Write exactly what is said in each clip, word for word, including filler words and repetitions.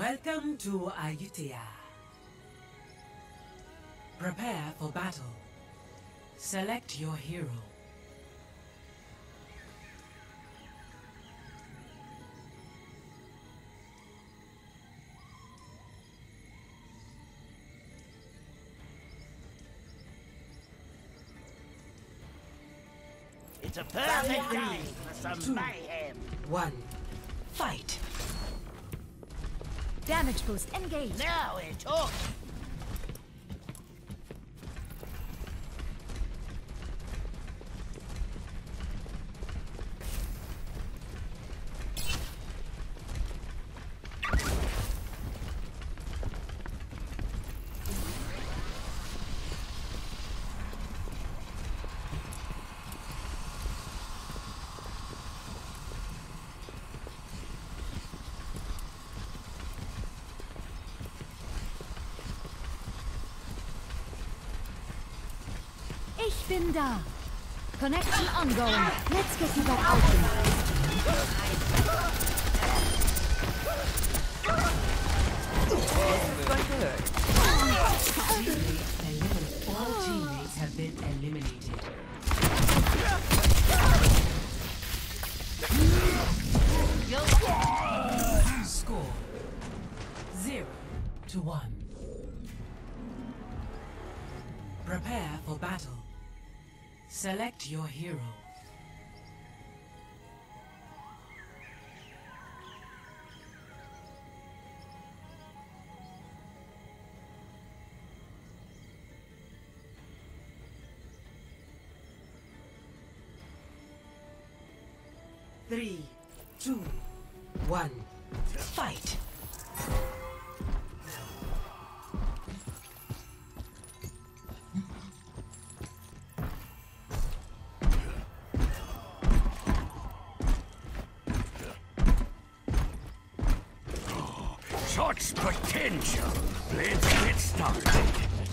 Welcome to Ayutthaya. Prepare for battle. Select your hero. It's a perfect day for some Two. mayhem. One. Fight. Damage boost engaged. Now we're talking. Ich bin da. Connection ongoing. Let's get you back out there. All teammates have been eliminated. Score zero to one. Prepare for battle. Select your hero. Three, two, one, fight! Such potential. Let's get started.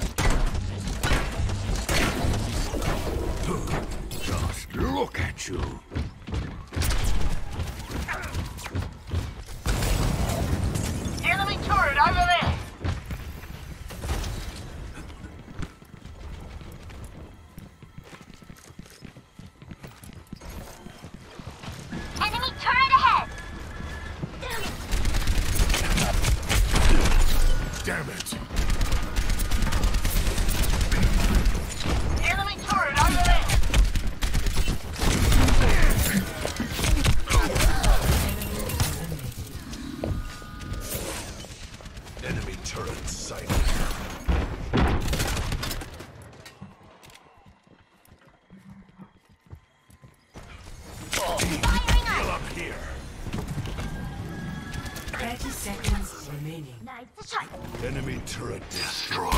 Just look at you. Enemy turret over there. Enemy turret ahead! Damn it. Enemy turret over there. Enemy turret sighted. Heal up here. thirty seconds remaining. Nice shot. Enemy turret destroyed.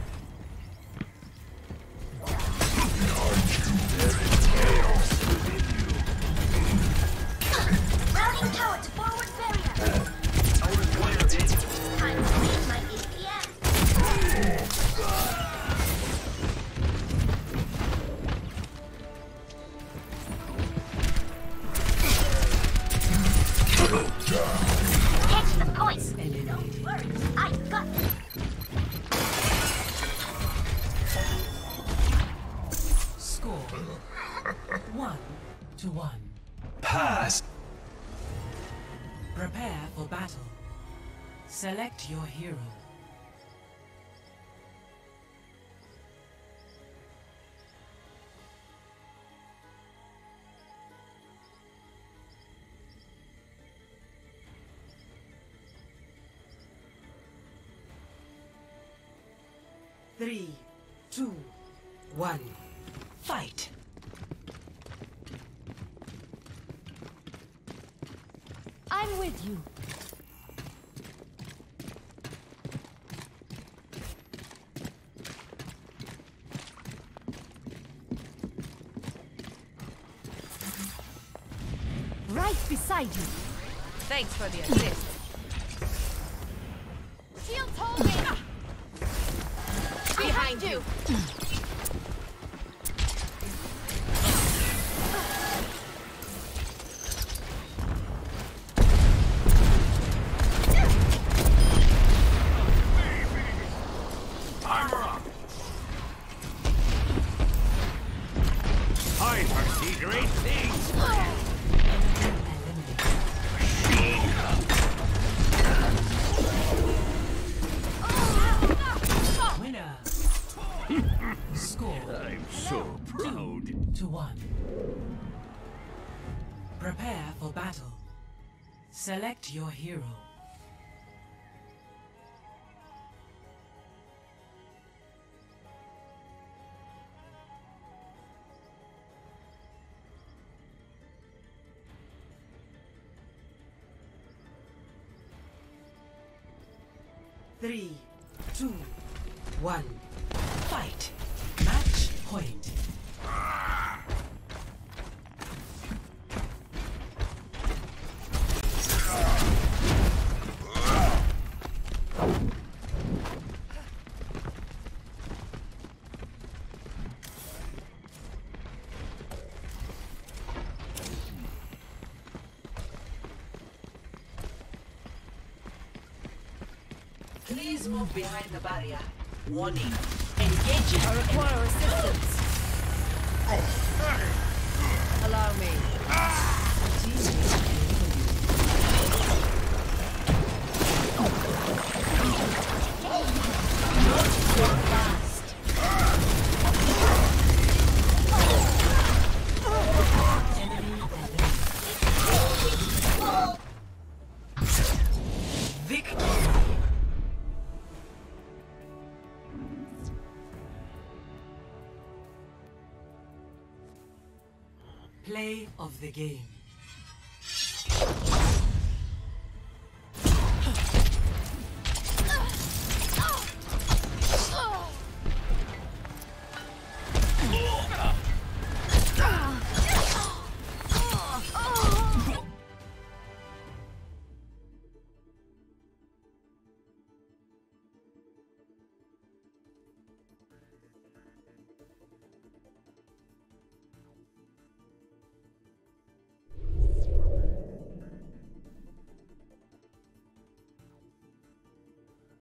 Routing tower to forward barrier. Time to leave my E P S. Catch the point. Don't worry, I got this. Score one to one. Pass. Prepare for battle. Select your hero. Three, two, one, fight! I'm with you. Right beside you. Thanks for the assist. Shield holding. Behind you. to one. Prepare for battle. Select your hero. Three, two, one, fight. Match point. Please move behind the barrier. Warning. Engaging. I require assistance. Allow me. Victory. Play of the game.